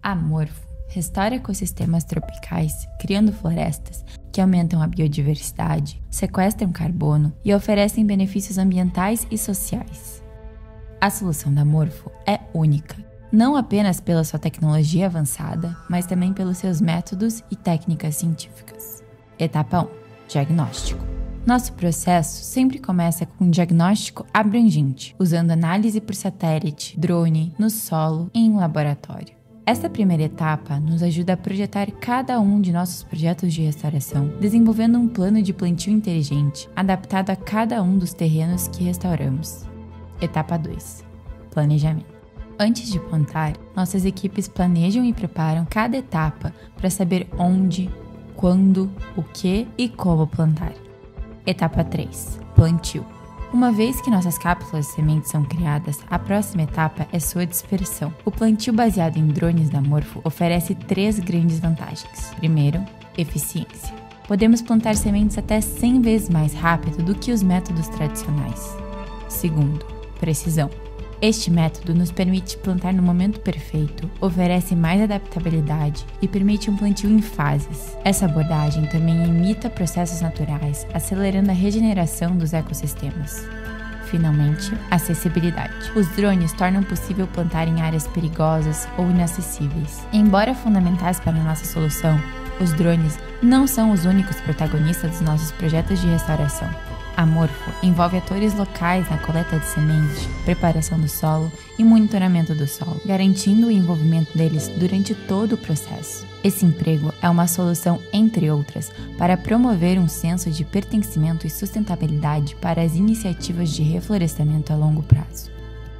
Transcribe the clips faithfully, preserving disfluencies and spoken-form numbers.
A Morpho restaura ecossistemas tropicais, criando florestas que aumentam a biodiversidade, sequestram carbono e oferecem benefícios ambientais e sociais. A solução da Morpho é única, não apenas pela sua tecnologia avançada, mas também pelos seus métodos e técnicas científicas. Etapa um. Diagnóstico. Nosso processo sempre começa com um diagnóstico abrangente, usando análise por satélite, drone, no solo e em laboratório. Esta primeira etapa nos ajuda a projetar cada um de nossos projetos de restauração, desenvolvendo um plano de plantio inteligente, adaptado a cada um dos terrenos que restauramos. Etapa dois. Planejamento. Antes de plantar, nossas equipes planejam e preparam cada etapa para saber onde, quando, o que e como plantar. Etapa três. Plantio. Uma vez que nossas cápsulas de sementes são criadas, a próxima etapa é sua dispersão. O plantio baseado em drones da Morpho oferece três grandes vantagens. Primeiro, eficiência. Podemos plantar sementes até cem vezes mais rápido do que os métodos tradicionais. Segundo, precisão. Este método nos permite plantar no momento perfeito, oferece mais adaptabilidade e permite um plantio em fases. Essa abordagem também imita processos naturais, acelerando a regeneração dos ecossistemas. Finalmente, acessibilidade. Os drones tornam possível plantar em áreas perigosas ou inacessíveis. Embora fundamentais para a nossa solução, os drones não são os únicos protagonistas dos nossos projetos de restauração. A Morpho envolve atores locais na coleta de sementes, preparação do solo e monitoramento do solo, garantindo o envolvimento deles durante todo o processo. Esse emprego é uma solução, entre outras, para promover um senso de pertencimento e sustentabilidade para as iniciativas de reflorestamento a longo prazo.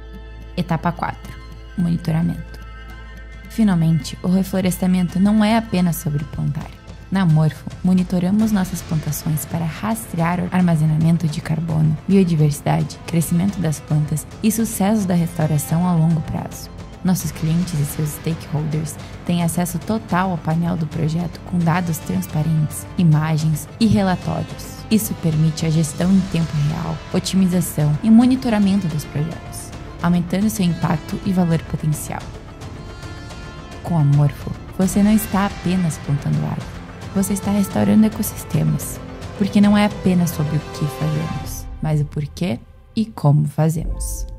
Etapa quatro. Monitoramento. Finalmente, o reflorestamento não é apenas sobre plantar. Na Morpho, monitoramos nossas plantações para rastrear o armazenamento de carbono, biodiversidade, crescimento das plantas e sucessos da restauração a longo prazo. Nossos clientes e seus stakeholders têm acesso total ao painel do projeto com dados transparentes, imagens e relatórios. Isso permite a gestão em tempo real, otimização e monitoramento dos projetos, aumentando seu impacto e valor potencial. Com a Morpho, você não está apenas plantando árvore. Você está restaurando ecossistemas, porque não é apenas sobre o que fazemos, mas o porquê e como fazemos.